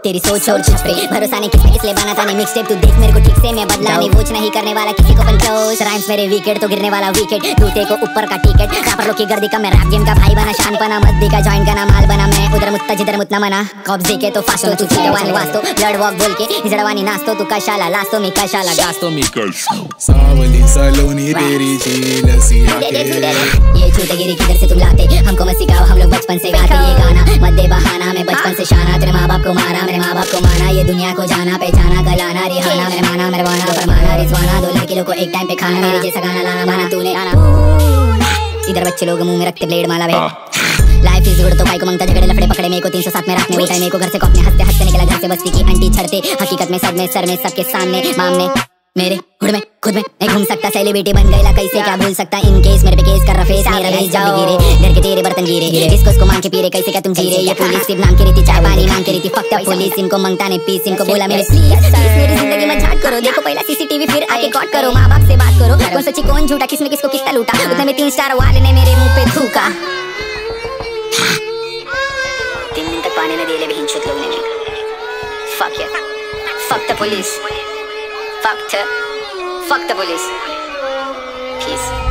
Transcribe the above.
तेरी सोच और छपरी भरोसा नहीं किसने इसलिए बना था नहीं मिक्स टेप तू देख मेरे को ठीक से मैं बदला नहीं वोच नहीं करने वाला किसी को कंट्रोल राइम्स मेरे विकेट तो गिरने वाला विकेट दूते को ऊपर का टिकट रापर लोग की गर्दी का मैं रैप गेम का भाई बना शान बना मद्दी का जॉइंट का ना माल बना मैं उधर मुत्ता जिधर मुतना मना कब्जे के तो फास्टो तू चीवानी वास्तो ब्लड वॉक बोल के जड़वानी नास्तो तू कशाला लास्तो मी कशाला गास्तो मी सावली सलोनी तेरी चील सिया के ये चूतेगिरी किधर से तुम लाते हमको मत सिखाओ हम लोग बचपन से गाते ये गाना मत दे बहाना मैं बचपन से शाना तेरे माँ बाप को मारा मेरे माँ बाप को माना ये दुनिया को जाना पहचाना गलाना रिहाना मेरे माना मेरे वाना फरमाना रिजवाना दो लड़की लोग को एक टाइम पे खाना मेरे जैसा गाना लाना माना तूने इधर बच्चे लोग मुंह में रखते ब्लेड माला बे लाइफ इज गुड तो भाई को मंगता झगड़े लफड़े पकड़े मेरे को 307 में रखने उठाए मेरे को घर से कॉपने हंसते हंसते निकला घर से बस्ती की आंटी छड़ते हकीकत में सर में सबके सामने मामने मेरे हुड में खुद में नहीं घूम सकता सेलिब्रिटी बन गईला कैसे क्या भूल सकता इन केस मेरे पे केस कर रहा फेस मेरा भेज जब गिरे घर के तेरे बर्तन गिरे इसको उसको मांग के पी रहे कैसे क्या तुम जी रहे ये पुलिस सिर्फ नाम की रीति चाय पानी मांग के रीति फक्ता पुलिस इनको मंगता नहीं पीस इनको बोला मेरे प्लीज मेरी जिंदगी में झाट करो देखो पहला सीसीटीवी फिर आके कॉट करो माँ बाप से बात करो कौन सच्ची कौन झूठा किसमें किसको कितना लूटा उतने में 3 स्टार वाले ने मेरे मुंह पे थूका 3 दिन तक पानी में दिले भी हिंचुत लोग ने fuck the police fuck the police peace